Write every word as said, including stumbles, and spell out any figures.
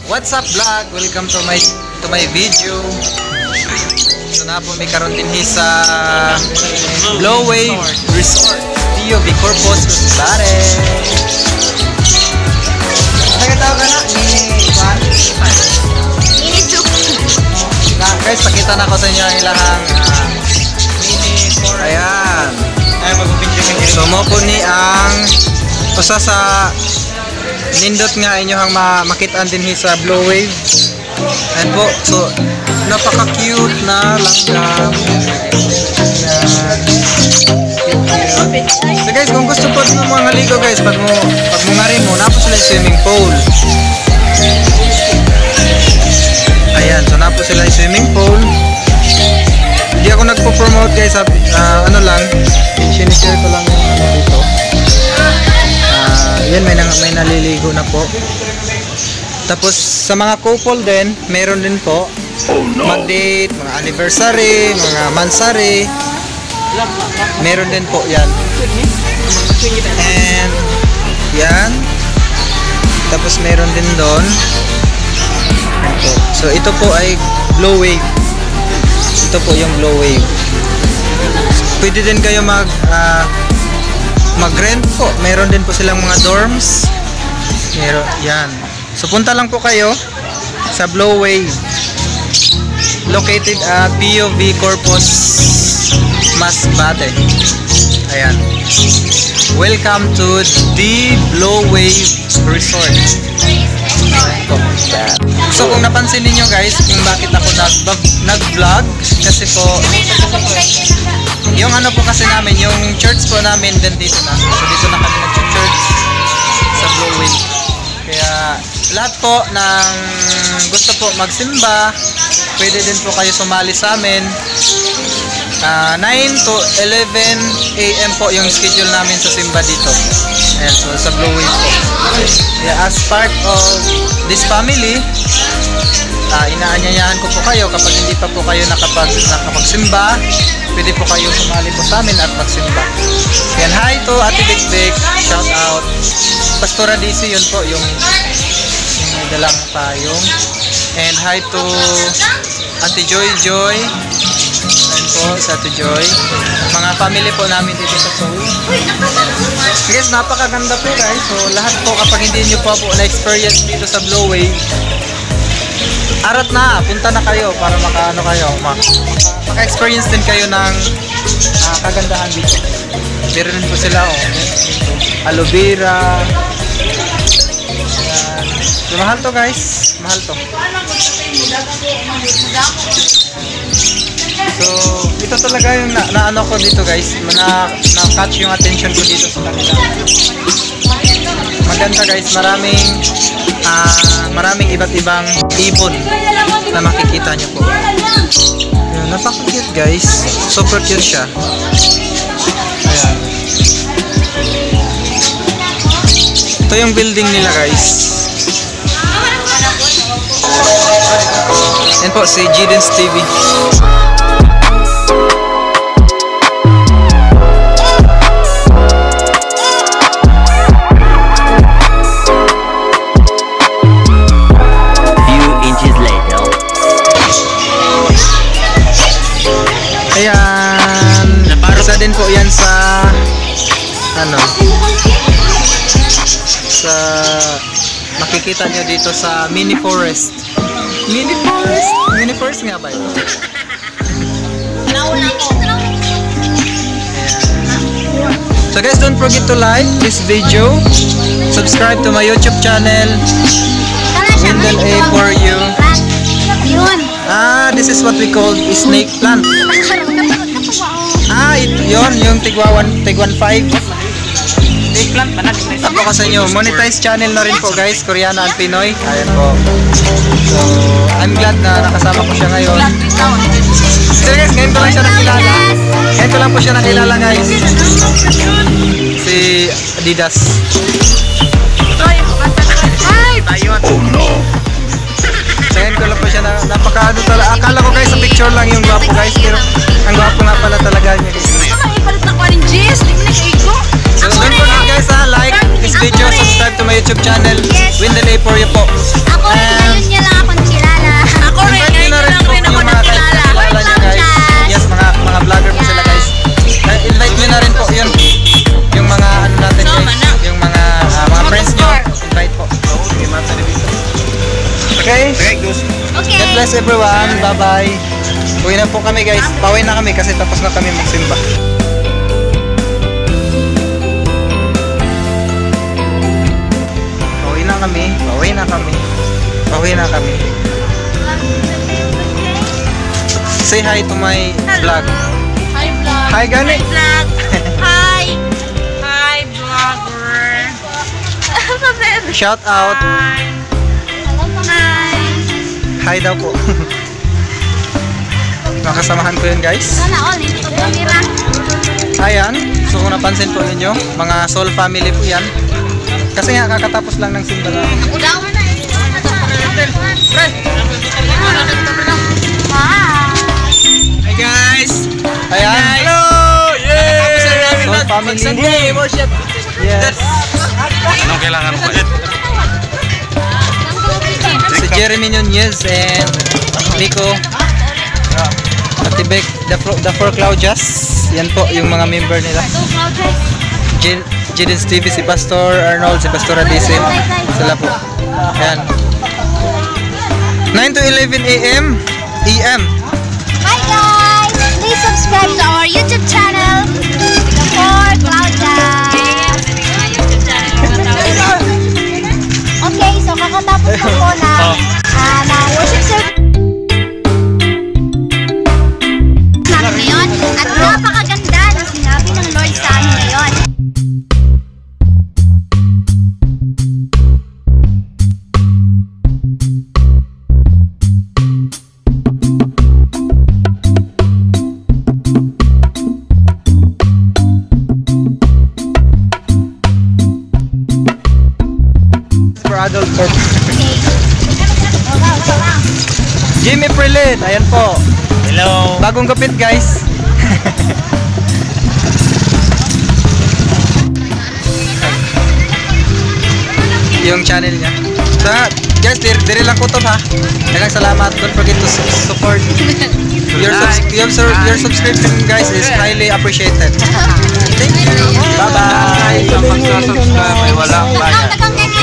What's up vlog? Welcome to my to my video. So na po may karon din sa Blow Wave Resort P O V Corpus Pare. Nagataw ka na ni Juan? Na guys, pakita na ko sa inyo ang ilahang uh, mini for ayan. Ay so mo po ni ang usa sa nindot nga inyohang ma makitaan din sa Blow Wave. Ayan po, so napaka-cute na langgam. So guys, kung gusto po mo mga ligo guys, pag mo pag mo nga rin mo, napo sila yung swimming pool. Ayan, so napo sila yung swimming pool. Hindi ako nagpo-promote guys, uh, ano lang, sinishare ko lang yung ano dito. Yan, may, nang, may naliligo na po. Tapos sa mga couple din, meron din po oh, no. mag-date, mga anniversary, mga mansary, meron din po yan. And yan. Tapos meron din doon. So ito po ay Blow Wave. Ito po yung Blow Wave. Pwede din kayo mag uh, mag-rent po. Meron din po silang mga dorms. Meron, yan. So punta lang po kayo sa Blow Wave. Located at P O V Corpus Masbate. Ayan. Welcome to the Blow Wave Resort. So kung napansin niyo guys, kung bakit ako nag-vlog, kasi po yung ano po kasi namin, yung church po namin din dito na. So dito na kami nag-church sa Blow Wave. Kaya lahat po ng gusto po magsimba, pwede din po kayo sumali sa amin. uh, nine to eleven A M po yung schedule namin sa simba dito. Ayan, so sa Blow Wave po. Yeah, as part of this family, uh, inaanyayahan ko po kayo kapag hindi pa po kayo nakapag, nakapagsimba, pwede po kayo sumali po sa amin at magsimba. Yan, hi to Ate Big-Big, shout out. Pastora D C, yun po yung, yung may dalang payong. And hi to Ate Joy Joy. Ayun po sa Ate Joy. Mga family po namin dito sa Seoul. Guys, napakaganda po guys. So lahat po kapag hindi nyo pa po na-experience dito sa Blow Wave, arat na, punta na kayo para makaano kayo, maka-experience din kayo ng uh, kagandahan dito. Meron din po sila oh, aloe vera. Ayan. So, mahal to guys, mahal to. So ito talaga yung na, na ano ko dito guys, na, na catch yung attention ko dito sa kanila. Maganda guys, maraming uh, maraming iba't ibang ibon na makikita nyo po. Ayan, napaka-cute guys, super cute siya. Ayan. Ito yung building nila guys. Yan po si Gideon's T V. Ayan, isa din po yan sa ano sa makikita nyo dito sa mini forest. Mini forest? Mini forest nga ba yun? So guys, don't forget to like this video, subscribe to my YouTube channel, Windel A for you. Ah, this is what we call snake plant. Ah, ito yun, yung tigwawan, tigwan five. Snake plant, tapo ko sa inyo. Monetize channel na rin po guys, Koreana and Pinoy. Ayan po. So, I'm glad na nakasama ko siya ngayon. So guys, ngayon ko lang siya nakilala. Ngayon ko lang po siya nakilala guys. Si Adidas. Oh no! Ngayon ko lang po siya na, napaka ano talaga. Akala ko guys sa picture lang yung gwapo guys, pero ang gwapo nga pala talaga niya guys. So don't forget guys ha, like this video, subscribe to my YouTube channel, Windel A for you po. And bless everyone. Bye-bye. Uwi na po kami guys. Pauwi na kami kasi tapos na kami magsimba. Pauwi na kami. Pauwi na kami. Pauwi na kami. Say hi to my vlog. Hi vlog. Hi Gani. Hi vlog. Hi. Hi vlogger. Shout out. Hi. Hi. Hi daw po. Makasamahan ko yun guys. Sana all hindi ko kamera. Ayan. So kung napansin po ninyo, mga soul family po yan. Kasi nga kakatapos lang ng simba na. Ako daw. Hi guys! Ayan. Hello! Yay! Soul family. Yes. Anong kailangan mo? Si Jeremy Nunez and Nico. Atibek, the, Fro- the Four Claudias. Yan po yung mga member nila. Jin, Jidin Stevie, si Pastor Arnold, si Pastor Adisim. Sila po. Ayan. nine to eleven a m E M. Hi guys! Please subscribe to our YouTube channel, The Four Claudia. Okay, so kakatapos na po na, ah, na worship service namin ngayon. At napakaganda na sinabi ng Lord sa amin ngayon. For adult purpose. Okay. Oh, wow, wow, wow. Jimmy Prelit, ayan po. Hello! Bagong gupit guys. Yung channel niya. So guys, dire, dire lang kutob ha. Daghang salamat. Don't forget to su- support. Your, subs- your, sur- your subscription guys is highly appreciated. Thank you. Bye-bye. Sa pagsa-subscribe ay walang Nagkang, bayad. nagkang,